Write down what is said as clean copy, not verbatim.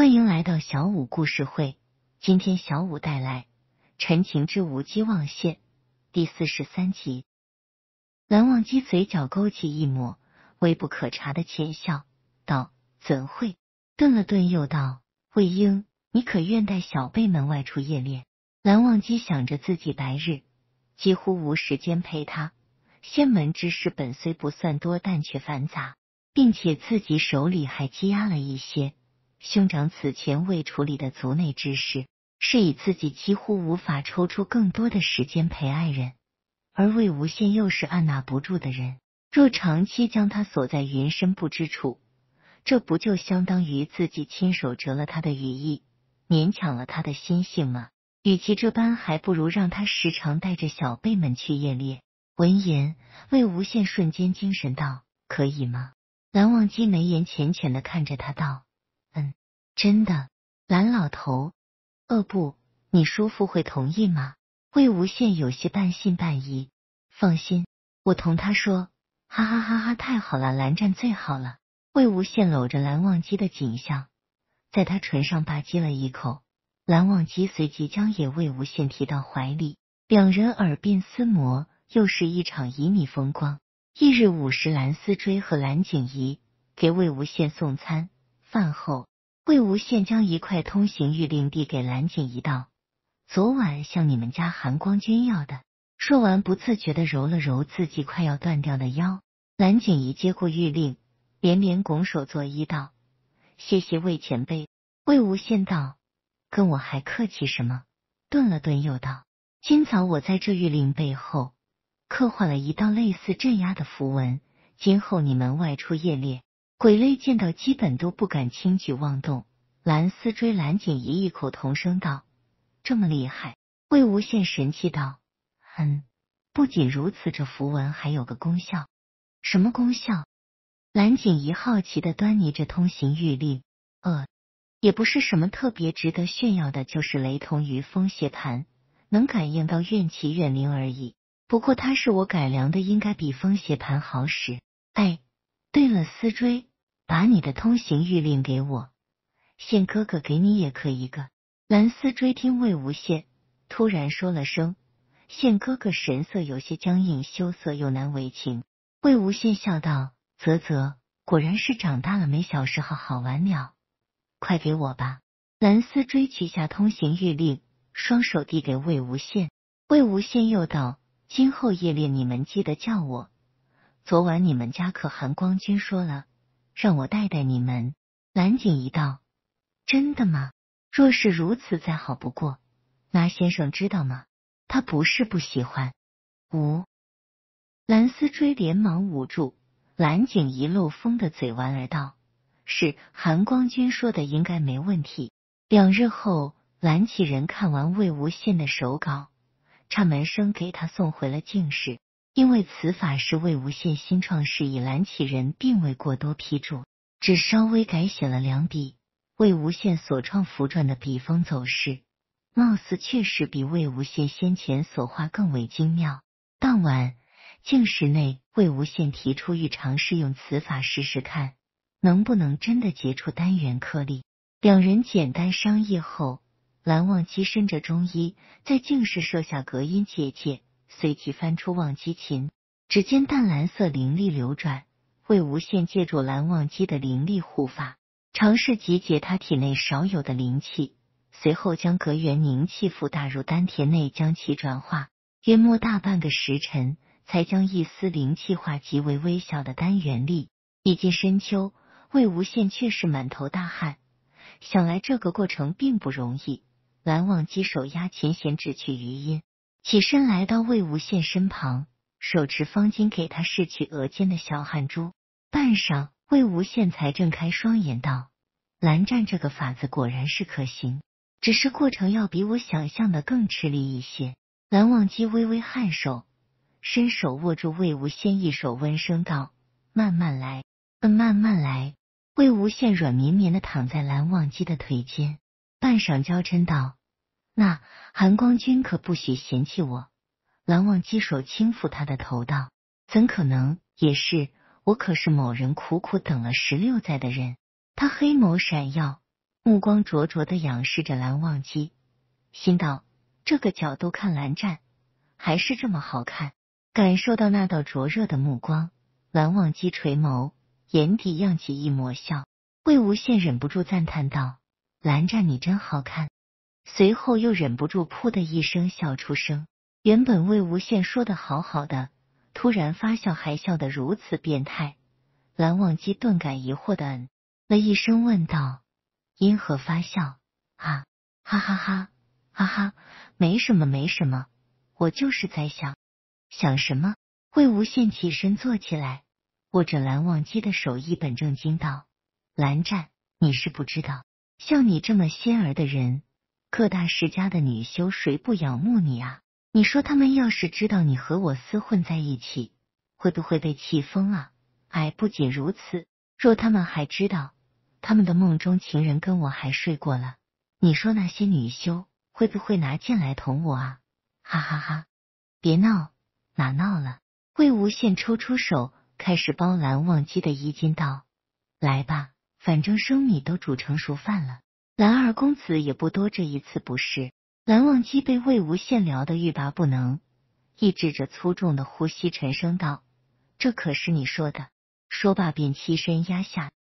欢迎来到小五故事会，今天小五带来陈情之无机忘现第43集。蓝忘机嘴角勾起一抹微不可察的浅笑，道：怎会？顿了顿又道：魏婴，你可愿带小辈们外出夜练？蓝忘机想着自己白日几乎无时间陪他，仙门之事本虽不算多，但却繁杂，并且自己手里还积压了一些兄长此前未处理的族内之事，是以自己几乎无法抽出更多的时间陪爱人，而魏无羡又是按捺不住的人，若长期将他锁在云深不知处，这不就相当于自己亲手折了他的羽翼，勉强了他的心性吗？与其这般，还不如让他时常带着小辈们去夜猎。闻言，魏无羡瞬间精神道：可以吗？蓝忘机眉眼浅浅的看着他道：真的。蓝老头，不，你叔父会同意吗？魏无羡有些半信半疑。放心，我同他说。哈哈哈哈，太好了，蓝湛最好了。魏无羡搂着蓝忘机的颈项，在他唇上吧唧了一口，蓝忘机随即将也魏无羡提到怀里，两人耳鬓厮磨，又是一场旖旎风光。翌日午时，蓝思追和蓝景仪给魏无羡送餐，饭后魏无羡将一块通行谕令递给蓝景仪道：昨晚向你们家韩光君要的。说完不自觉地揉了揉自己快要断掉的腰。蓝景仪接过谕令，连连拱手作揖道：谢谢魏前辈。魏无羡道：跟我还客气什么？顿了顿又道：今早我在这谕令背后刻画了一道类似镇压的符文，今后你们外出夜猎，鬼类见到基本都不敢轻举妄动。蓝思追、蓝景仪异口同声道：这么厉害？魏无羡神气道：不仅如此，这符文还有个功效。什么功效？蓝景仪好奇地端倪着通行谕令。也不是什么特别值得炫耀的，就是雷同于风邪盘，能感应到怨气怨灵而已。不过它是我改良的，应该比风邪盘好使。对了，思追，把你的通行谕令给我，羡哥哥给你也可一个。蓝思追听魏无羡突然说了声羡哥哥，神色有些僵硬，羞涩又难为情。魏无羡笑道：啧，果然是长大了没小时候好玩了，快给我吧。蓝思追取下通行谕令，双手递给魏无羡。魏无羡又道：今后夜猎你们记得叫我。昨晚你们家可韩光君说了，让我带带你们。蓝景仪道：真的吗？若是如此再好不过。那先生知道吗？他不是不喜欢。蓝思追连忙捂住蓝景仪漏风的嘴丸儿道：是，韩光君说的应该没问题。2日后，蓝启仁看完魏无羡的手稿，差门生给他送回了进士。因为此法是魏无羡新创事以蓝启仁并未过多批注，只稍微改写了2笔。魏无羡所创符传的笔锋走势，貌似确实比魏无羡先前所画更为精妙。当晚进士内，魏无羡提出欲尝试用此法试试看，能不能真的结出单元颗粒。2人简单商议后，蓝忘机伸着中衣，在进士设下隔音结界，随即翻出忘机琴，只见淡蓝色灵力流转。魏无羡借助蓝忘机的灵力护法，尝试集结他体内少有的灵气，随后将隔元凝气符打入丹田内，将其转化。约莫大半个时辰，才将一丝灵气化极为微小的单元力。已近深秋，魏无羡却是满头大汗，想来这个过程并不容易。蓝忘机手压琴弦，只去余音，起身来到魏无羡身旁，手持方巾给他拭去额间的小汗珠。半晌，魏无羡才睁开双眼道：蓝湛这个法子果然是可行，只是过程要比我想象的更吃力一些。蓝忘机微微颔首，伸手握住魏无羡一手，温声道：慢慢来，慢慢来。魏无羡软绵绵地躺在蓝忘机的腿间，半晌娇嗔道：那韩光君可不许嫌弃我。蓝忘机手轻抚他的头道：怎可能，也是，我可是某人苦苦等了16载的人。他黑眸闪耀， 目光灼灼地仰视着蓝忘机，心道这个角度看蓝湛还是这么好看。感受到那道灼热的目光，蓝忘机垂眸，眼底漾起一抹笑。魏无羡忍不住赞叹道：“蓝湛你真好看。”随后又忍不住噗的一声笑出声。原本魏无羡说的好好的，突然发笑，还笑得如此变态。蓝忘机顿感疑惑的嗯了一声，问道：“因何发笑？”啊，哈哈哈，哈哈，没什么没什么，我就是在想。想什么？魏无羡起身坐起来，握着蓝忘机的手，一本正经道：“蓝湛，你是不知道，像你这么仙儿的人，各大世家的女修谁不仰慕你啊？你说他们要是知道你和我厮混在一起，会不会被气疯啊？哎，不仅如此，若他们还知道他们的梦中情人跟我还睡过了，你说那些女修会不会拿剑来捅我啊？哈哈哈！别闹，哪闹了？”魏无羡抽出手，开始包蓝忘机的衣襟，道：“来吧，反正生米都煮成熟饭了，蓝二公子也不多这一次不是。”蓝忘机被魏无羡聊得欲罢不能，抑制着粗重的呼吸，沉声道：“这可是你说的。”说罢便栖身压下，